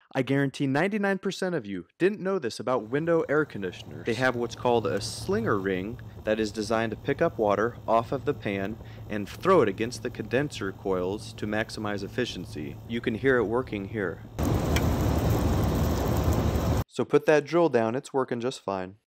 I guarantee 99% of you didn't know this about window air conditioners. They have what's called a slinger ring that is designed to pick up water off of the pan and throw it against the condenser coils to maximize efficiency. You can hear it working here. So put that drill down, it's working just fine.